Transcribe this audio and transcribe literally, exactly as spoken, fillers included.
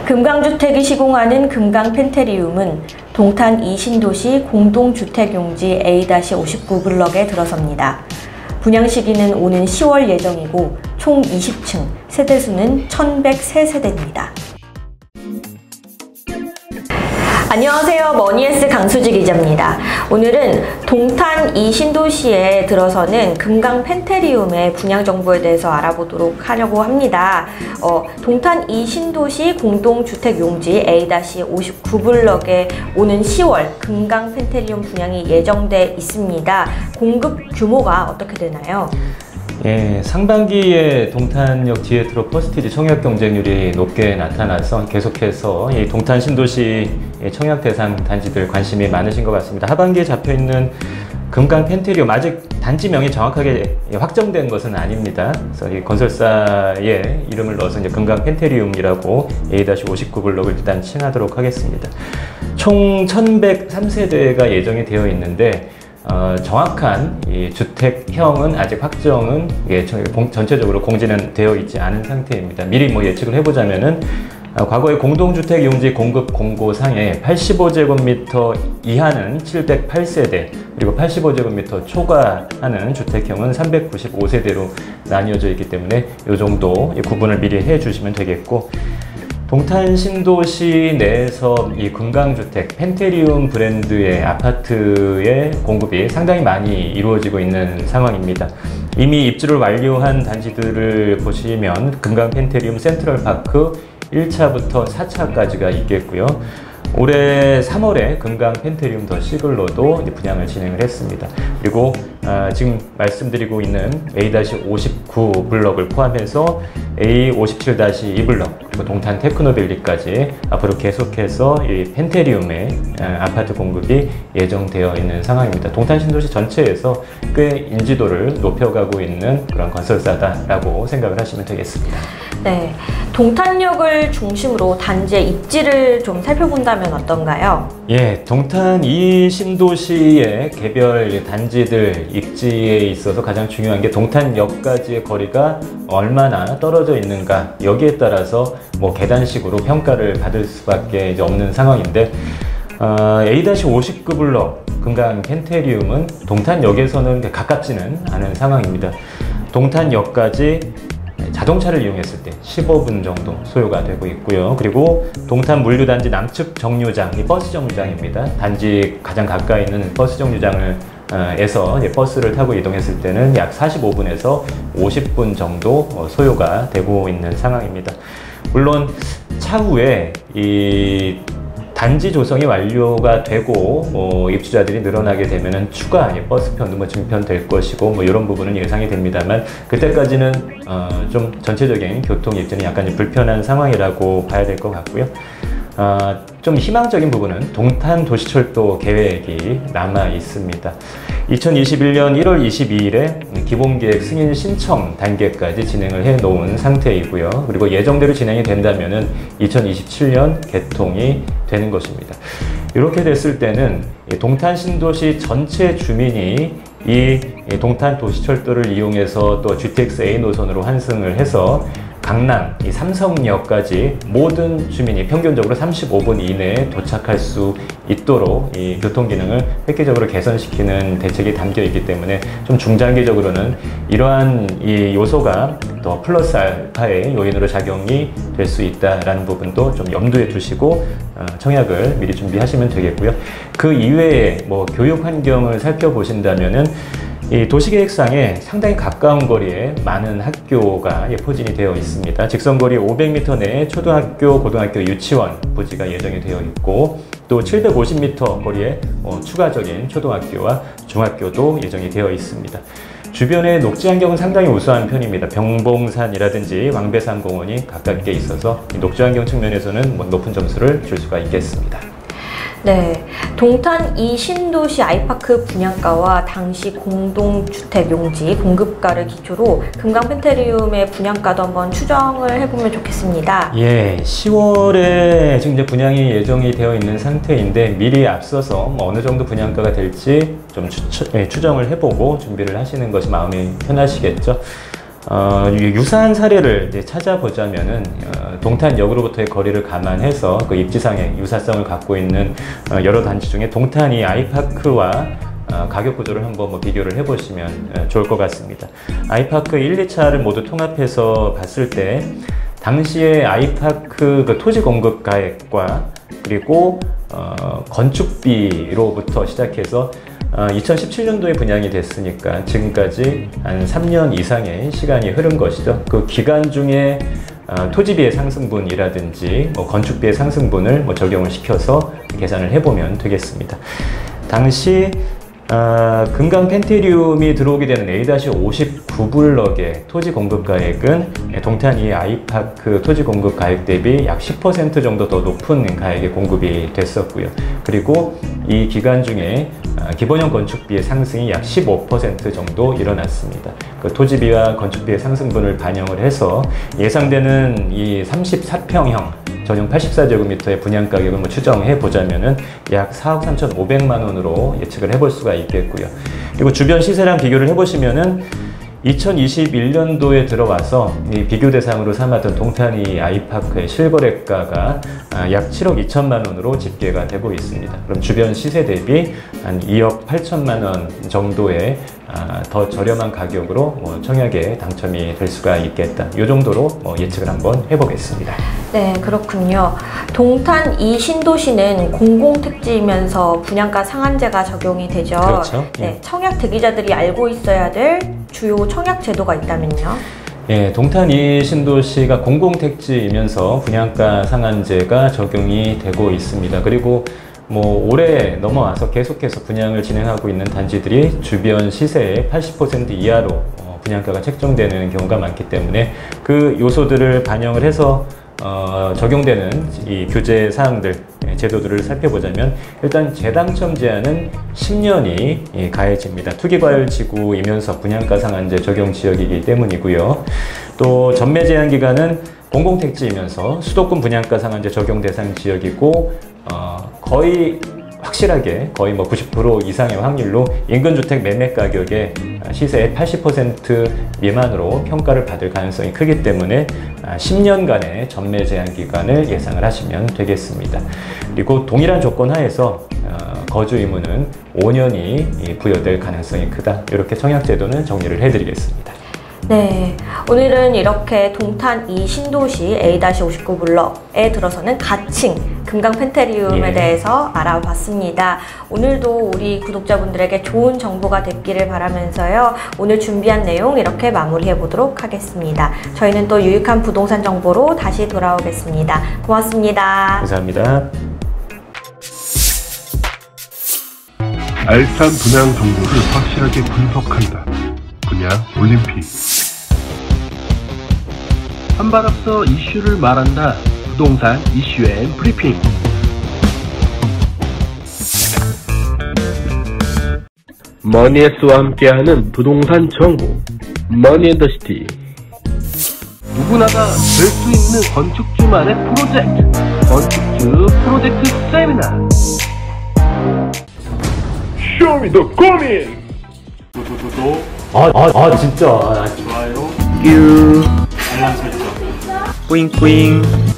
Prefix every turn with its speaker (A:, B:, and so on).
A: 금강주택이 시공하는 금강펜테리움은 동탄 이 신도시 공동주택용지 에이 오십구 블럭에 들어섭니다. 분양 시기는 오는 시월 예정이고 총 이십 층, 세대수는 천백삼 세대입니다. 안녕하세요. 머니에스 강수지 기자입니다. 오늘은 동탄 이 신도시에 들어서는 금강 펜테리움의 분양 정보에 대해서 알아보도록 하려고 합니다. 어, 동탄 이 신도시 공동주택용지 에이 오십구 블럭에 오는 시월 금강 펜테리움 분양이 예정돼 있습니다. 공급 규모가 어떻게 되나요?
B: 예, 상반기에 동탄역 디에트로 퍼스티지 청약 경쟁률이 높게 나타나서 계속해서 이 동탄 신도시 청약 대상 단지들 관심이 많으신 것 같습니다. 하반기에 잡혀있는 금강 펜테리움, 아직 단지명이 정확하게 확정된 것은 아닙니다. 그래서 이 건설사의 이름을 넣어서 이제 금강 펜테리움이라고 에이 오십구 블럭을 일단 칭하도록 하겠습니다. 총 천백삼 세대가 예정이 되어 있는데 어, 정확한 이 주택형은 아직 확정은 예, 전체적으로 공지는 되어 있지 않은 상태입니다. 미리 뭐 예측을 해보자면은 어, 과거에 공동주택 용지 공급 공고상에 팔십오 제곱미터 이하는 칠백팔 세대, 그리고 팔십오 제곱미터 초과하는 주택형은 삼백구십오 세대로 나뉘어져 있기 때문에 이 정도 구분을 미리 해주시면 되겠고, 동탄 신도시 내에서 이 금강주택, 펜테리움 브랜드의 아파트의 공급이 상당히 많이 이루어지고 있는 상황입니다. 이미 입주를 완료한 단지들을 보시면 금강 펜테리움 센트럴파크 일 차부터 사 차까지가 있겠고요. 올해 삼월에 금강 펜테리움 더 시글로도 분양을 진행을 했습니다. 그리고 아, 지금 말씀드리고 있는 에이 오십구 블럭을 포함해서 에이 오십칠 이 블럭, 그리고 동탄 테크노밸리까지 앞으로 계속해서 이 펜테리움의 아, 아파트 공급이 예정되어 있는 상황입니다. 동탄 신도시 전체에서 꽤 인지도를 높여가고 있는 그런 건설사다라고 생각을 하시면 되겠습니다.
A: 네, 동탄역을 중심으로 단지의 입지를 좀 살펴본다면 어떤가요?
B: 예, 동탄 이 신도시의 개별 단지들 입지에 있어서 가장 중요한 게 동탄역까지의 거리가 얼마나 떨어져 있는가, 여기에 따라서 뭐 계단식으로 평가를 받을 수밖에 이제 없는 상황인데, 어, 에이 오십구 블럭 금강 펜테리움은 동탄역에서는 가깝지는 않은 상황입니다. 동탄역까지 자동차를 이용했을 때 십오 분 정도 소요가 되고 있고요. 그리고 동탄 물류단지 남측 정류장, 이 버스 정류장입니다. 단지 가장 가까이 있는 버스 정류장을 어, 에서 버스를 타고 이동했을 때는 약 사십오 분에서 오십 분 정도 소요가 되고 있는 상황입니다. 물론 차후에 이 단지 조성이 완료가 되고 뭐 입주자들이 늘어나게 되면은 추가 버스편도 뭐 증편될 것이고 뭐 이런 부분은 예상이 됩니다만, 그때까지는 어 좀 전체적인 교통 입지는 약간 불편한 상황이라고 봐야 될 것 같고요. 어 좀 희망적인 부분은 동탄 도시철도 계획이 남아 있습니다. 이천이십일 년 일월 이십이일에 기본계획 승인 신청 단계까지 진행을 해 놓은 상태이고요. 그리고 예정대로 진행이 된다면은 이천이십칠 년 개통이 되는 것입니다. 이렇게 됐을 때는 동탄 신도시 전체 주민이 이 동탄 도시철도를 이용해서 또 지티엑스 에이 노선으로 환승을 해서 강남, 이 삼성역까지 모든 주민이 평균적으로 삼십오 분 이내에 도착할 수 있도록 이 교통 기능을 획기적으로 개선시키는 대책이 담겨 있기 때문에 좀 중장기적으로는 이러한 이 요소가 더 플러스 알파의 요인으로 작용이 될 수 있다라는 부분도 좀 염두에 두시고 어, 청약을 미리 준비하시면 되겠고요. 그 이외에 뭐 교육 환경을 살펴보신다면은 이 도시계획상에 상당히 가까운 거리에 많은 학교가 포진이 되어 있습니다. 직선거리 오백 미터 내에 초등학교, 고등학교, 유치원 부지가 예정이 되어 있고, 또 칠백오십 미터 거리에 어, 추가적인 초등학교와 중학교도 예정이 되어 있습니다. 주변의 녹지 환경은 상당히 우수한 편입니다. 병봉산이라든지 왕배산 공원이 가깝게 있어서 녹지 환경 측면에서는 뭐 높은 점수를 줄 수가 있겠습니다.
A: 네, 동탄 이 신도시 아이파크 분양가와 당시 공동주택 용지 공급가를 기초로 금강 펜테리움의 분양가도 한번 추정을 해보면 좋겠습니다.
B: 예, 시월에 지금 이제 분양이 예정이 되어 있는 상태인데 미리 앞서서 뭐 어느 정도 분양가가 될지 좀 추, 예, 추정을 해보고 준비를 하시는 것이 마음이 편하시겠죠. 어, 유사한 사례를 이제 찾아보자면은 어, 동탄역으로부터의 거리를 감안해서 그 입지상의 유사성을 갖고 있는 어, 여러 단지 중에 동탄이 아이파크와 어, 가격 구조를 한번 뭐 비교를 해보시면 어, 좋을 것 같습니다. 아이파크 일, 이 차를 모두 통합해서 봤을 때 당시에 아이파크 그 토지 공급 가액과 그리고 어, 건축비로부터 시작해서 어, 이천십칠 년도에 분양이 됐으니까 지금까지 한 삼 년 이상의 시간이 흐른 것이죠. 그 기간 중에 어, 토지비의 상승분이라든지 뭐 건축비의 상승분을 뭐 적용을 시켜서 계산을 해보면 되겠습니다. 당시 어, 금강 펜테리움이 들어오게 되는 에이 오십구 블럭의 토지 공급 가액은 동탄이 아이파크 토지 공급 가액 대비 약 십 퍼센트 정도 더 높은 가액에 공급이 됐었고요. 그리고 이 기간 중에 기본형 건축비의 상승이 약 십오 퍼센트 정도 일어났습니다. 그 토지비와 건축비의 상승분을 반영을 해서 예상되는 이 삼십사 평형 전용 팔십사 제곱미터의 분양 가격을 뭐 추정해 보자면은 약 사억 삼천오백만 원으로 예측을 해볼 수가 있겠고요. 그리고 주변 시세랑 비교를 해보시면은 이천이십일 년도에 들어와서 이 비교 대상으로 삼았던 동탄이 아이파크의 실거래가가 약 칠억 이천만 원으로 집계가 되고 있습니다. 그럼 주변 시세 대비 한 이억 팔천만 원 정도의 더 저렴한 가격으로 뭐 청약에 당첨이 될 수가 있겠다. 이 정도로 뭐 예측을 한번 해보겠습니다.
A: 네, 그렇군요. 동탄 이 신도시는 공공택지이면서 분양가 상한제가 적용이 되죠.
B: 그렇죠.
A: 네, 청약 대기자들이 알고 있어야 될 주요 청약 제도가 있다면요?
B: 예, 동탄 이 신도시가 공공택지이면서 분양가 상한제가 적용이 되고 있습니다. 그리고 뭐 올해 넘어와서 계속해서 분양을 진행하고 있는 단지들이 주변 시세의 팔십 퍼센트 이하로 어, 분양가가 책정되는 경우가 많기 때문에 그 요소들을 반영을 해서 어, 적용되는 이 규제 사항들, 제도들을 살펴보자면 일단 재당첨 제한은 십 년이 예, 가해집니다. 투기과열지구이면서 분양가 상한제 적용 지역이기 때문이고요. 또 전매 제한 기간은 공공택지이면서 수도권 분양가 상한제 적용 대상 지역이고 어, 거의 확실하게 거의 뭐 구십 퍼센트 이상의 확률로 인근주택 매매 가격의 시세의 팔십 퍼센트 미만으로 평가를 받을 가능성이 크기 때문에 십 년간의 전매 제한 기간을 예상을 하시면 되겠습니다. 그리고 동일한 조건 하에서 거주 의무는 오 년이 부여될 가능성이 크다. 이렇게 청약 제도는 정리를 해드리겠습니다.
A: 네, 오늘은 이렇게 동탄 이 신도시 에이 오십구 블럭에 들어서는 가칭 금강 펜테리움에 예. 대해서 알아봤습니다. 오늘도 우리 구독자분들에게 좋은 정보가 됐기를 바라면서요. 오늘 준비한 내용 이렇게 마무리해 보도록 하겠습니다. 저희는 또 유익한 부동산 정보로 다시 돌아오겠습니다. 고맙습니다.
B: 감사합니다.
C: 알찬 분양 정보를 확실하게 분석한다. 분양 올림픽. 한 발 앞서 이슈를 말한다. 부동산 이슈 앤 브리핑. 머니에스와 함께하는 부동산 정보. 머니앤더시티. 누구나가 될 수 있는 건축주만의 프로젝트. 건축주 프로젝트 세미나. 쇼미 더 고민. 구독.
B: 아, 아, 아 진짜.
C: 좋아요. 큐. 알람 설정. 뿌잉뿌잉.